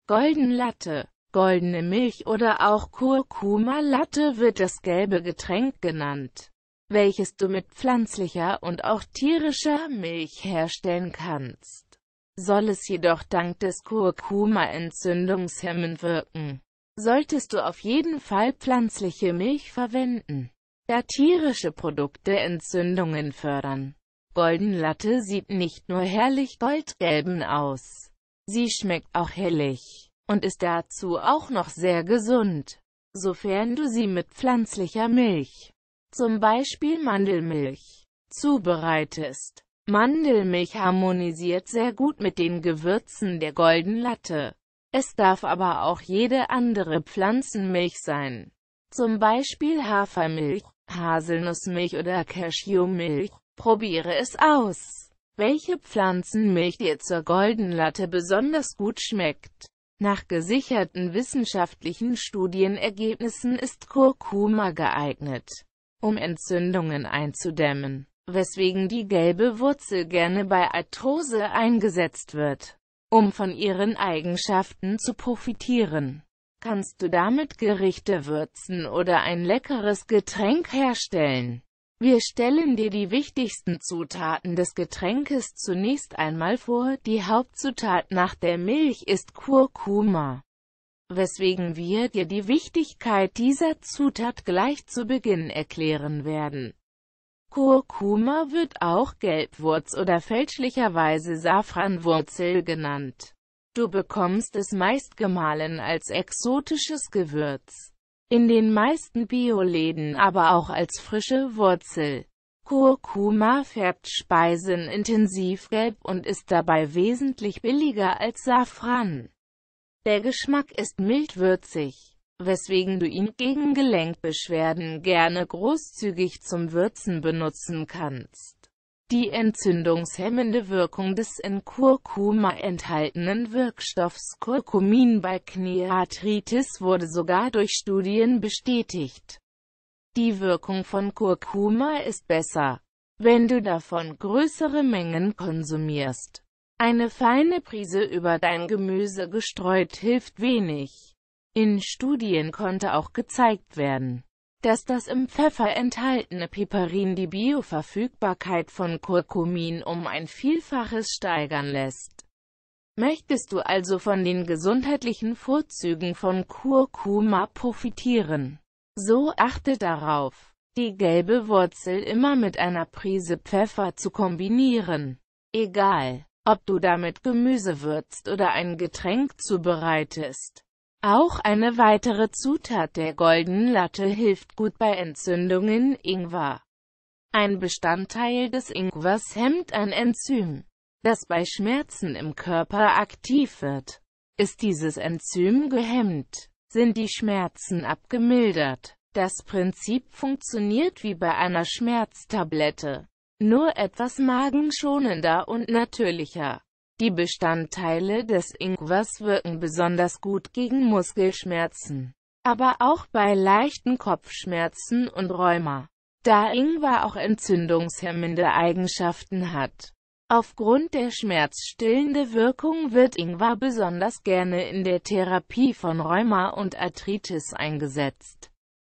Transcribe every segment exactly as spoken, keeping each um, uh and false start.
Golden Latte, goldene Milch oder auch Kurkuma Latte wird das gelbe Getränk genannt, welches du mit pflanzlicher und auch tierischer Milch herstellen kannst. Soll es jedoch dank des Kurkuma entzündungshemmend wirken, solltest du auf jeden Fall pflanzliche Milch verwenden, da tierische Produkte Entzündungen fördern. Golden Latte sieht nicht nur herrlich goldgelben aus, sie schmeckt auch herrlich und ist dazu auch noch sehr gesund, sofern du sie mit pflanzlicher Milch, zum Beispiel Mandelmilch, zubereitest. Mandelmilch harmonisiert sehr gut mit den Gewürzen der Golden Latte. Es darf aber auch jede andere Pflanzenmilch sein, zum Beispiel Hafermilch, Haselnussmilch oder Cashewmilch. Probiere es aus, welche Pflanzenmilch dir zur Golden Latte besonders gut schmeckt. Nach gesicherten wissenschaftlichen Studienergebnissen ist Kurkuma geeignet, um Entzündungen einzudämmen, weswegen die gelbe Wurzel gerne bei Arthrose eingesetzt wird. Um von ihren Eigenschaften zu profitieren, kannst du damit Gerichte würzen oder ein leckeres Getränk herstellen. Wir stellen dir die wichtigsten Zutaten des Getränkes zunächst einmal vor. Die Hauptzutat nach der Milch ist Kurkuma, weswegen wir dir die Wichtigkeit dieser Zutat gleich zu Beginn erklären werden. Kurkuma wird auch Gelbwurz oder fälschlicherweise Safranwurzel genannt. Du bekommst es meist gemahlen als exotisches Gewürz, in den meisten Bioläden aber auch als frische Wurzel. Kurkuma färbt Speisen intensiv gelb und ist dabei wesentlich billiger als Safran. Der Geschmack ist mild-würzig, weswegen du ihn gegen Gelenkbeschwerden gerne großzügig zum Würzen benutzen kannst. Die entzündungshemmende Wirkung des in Kurkuma enthaltenen Wirkstoffs Curcumin bei Kniearthritis wurde sogar durch Studien bestätigt. Die Wirkung von Kurkuma ist besser, wenn du davon größere Mengen konsumierst. Eine feine Prise über dein Gemüse gestreut hilft wenig. In Studien konnte auch gezeigt werden, dass das im Pfeffer enthaltene Piperin die Bioverfügbarkeit von Curcumin um ein Vielfaches steigern lässt. Möchtest du also von den gesundheitlichen Vorzügen von Kurkuma profitieren? So achte darauf, die gelbe Wurzel immer mit einer Prise Pfeffer zu kombinieren. Egal, ob du damit Gemüse würzt oder ein Getränk zubereitest. Auch eine weitere Zutat der Golden Latte hilft gut bei Entzündungen: Ingwer. Ein Bestandteil des Ingwers hemmt ein Enzym, das bei Schmerzen im Körper aktiv wird. Ist dieses Enzym gehemmt, sind die Schmerzen abgemildert. Das Prinzip funktioniert wie bei einer Schmerztablette, nur etwas magenschonender und natürlicher. Die Bestandteile des Ingwers wirken besonders gut gegen Muskelschmerzen, aber auch bei leichten Kopfschmerzen und Rheuma, da Ingwer auch entzündungshemmende Eigenschaften hat. Aufgrund der schmerzstillende Wirkung wird Ingwer besonders gerne in der Therapie von Rheuma und Arthritis eingesetzt,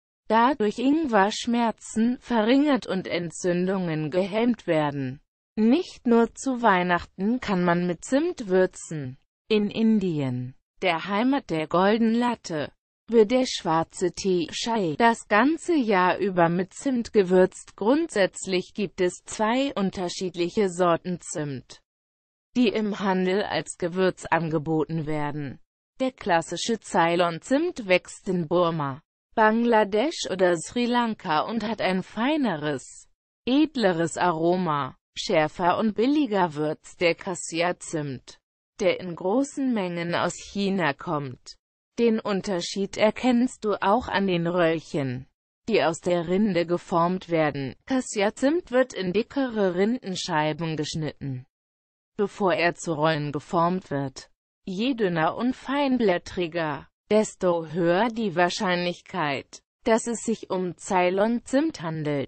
da durch Ingwer Schmerzen verringert und Entzündungen gehemmt werden. Nicht nur zu Weihnachten kann man mit Zimt würzen. In Indien, der Heimat der Golden Latte, wird der schwarze Tee Chai das ganze Jahr über mit Zimt gewürzt. Grundsätzlich gibt es zwei unterschiedliche Sorten Zimt, die im Handel als Gewürz angeboten werden. Der klassische Ceylon-Zimt wächst in Burma, Bangladesch oder Sri Lanka und hat ein feineres, edleres Aroma. Schärfer und billiger würzt der Cassia-Zimt, der in großen Mengen aus China kommt. Den Unterschied erkennst du auch an den Röllchen, die aus der Rinde geformt werden. Cassia-Zimt wird in dickere Rindenscheiben geschnitten, bevor er zu Rollen geformt wird. Je dünner und feinblättriger, desto höher die Wahrscheinlichkeit, dass es sich um Ceylon-Zimt handelt.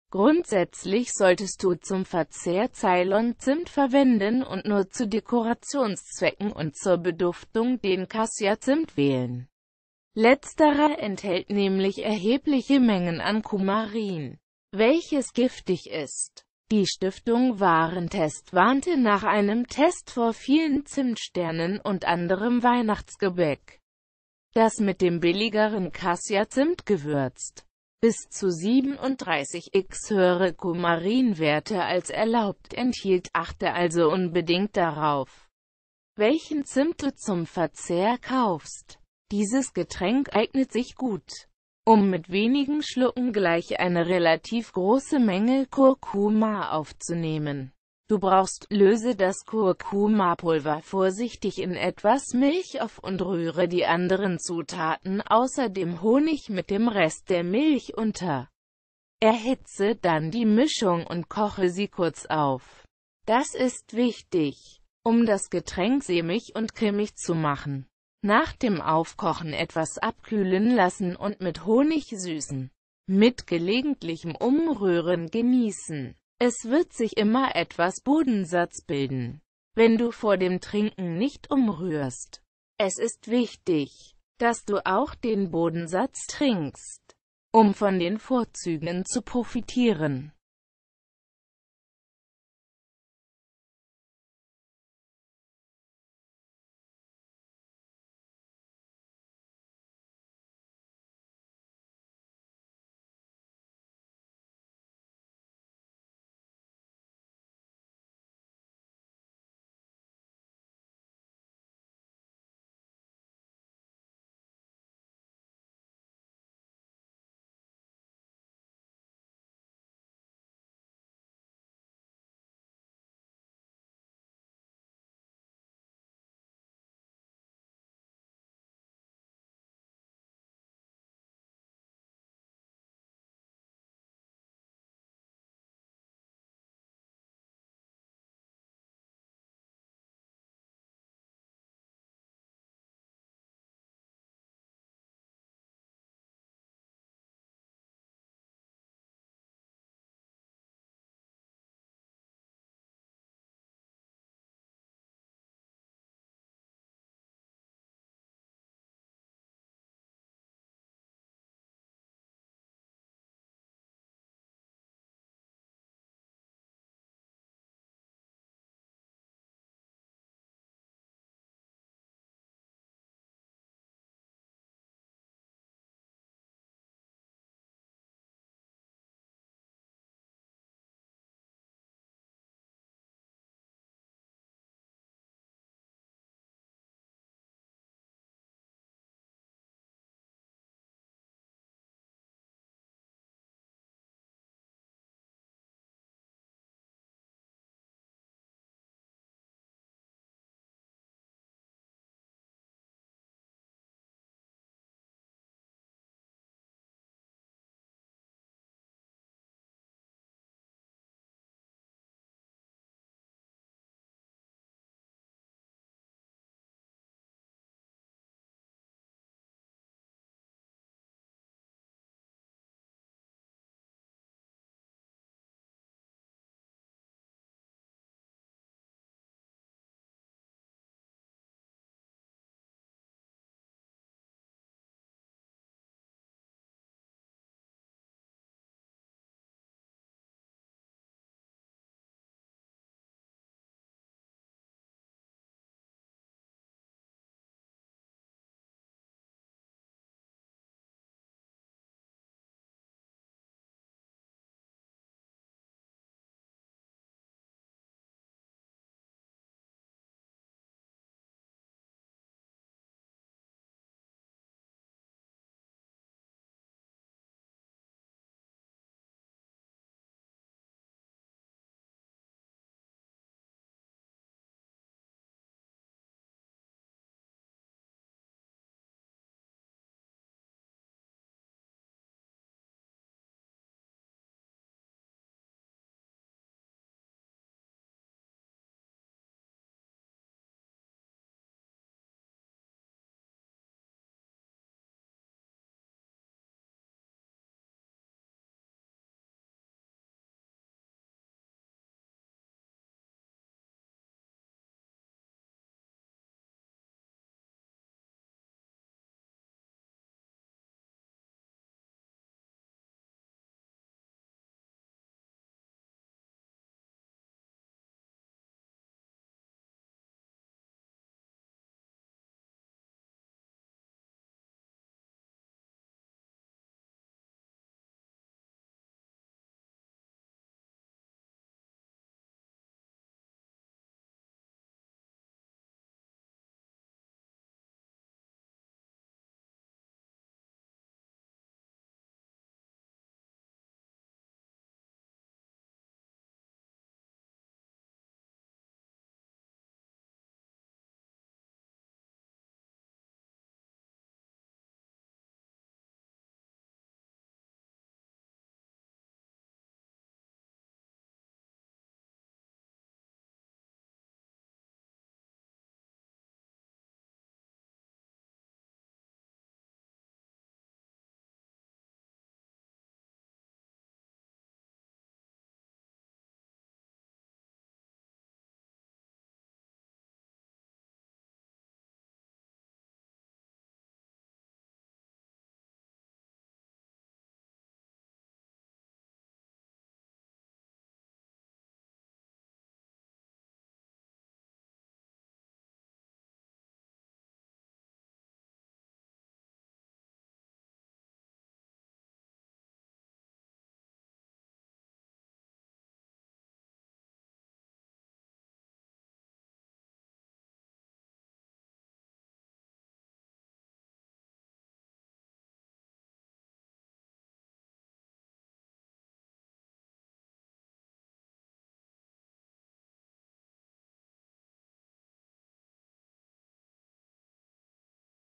Grundsätzlich solltest du zum Verzehr Ceylon-Zimt verwenden und nur zu Dekorationszwecken und zur Beduftung den Cassia-Zimt wählen. Letzterer enthält nämlich erhebliche Mengen an Kumarin, welches giftig ist. Die Stiftung Warentest warnte nach einem Test vor vielen Zimtsternen und anderem Weihnachtsgebäck, das mit dem billigeren Cassia-Zimt gewürzt bis zu siebenunddreißig x höhere Kumarinwerte als erlaubt enthielt. Achte also unbedingt darauf, welchen Zimt du zum Verzehr kaufst. Dieses Getränk eignet sich gut, um mit wenigen Schlucken gleich eine relativ große Menge Kurkuma aufzunehmen. Du brauchst, löse das Kurkumapulver vorsichtig in etwas Milch auf und rühre die anderen Zutaten außer dem Honig mit dem Rest der Milch unter. Erhitze dann die Mischung und koche sie kurz auf. Das ist wichtig, um das Getränk sämig und cremig zu machen. Nach dem Aufkochen etwas abkühlen lassen und mit Honig süßen. Mit gelegentlichem Umrühren genießen. Es wird sich immer etwas Bodensatz bilden, wenn du vor dem Trinken nicht umrührst. Es ist wichtig, dass du auch den Bodensatz trinkst, um von den Vorzügen zu profitieren.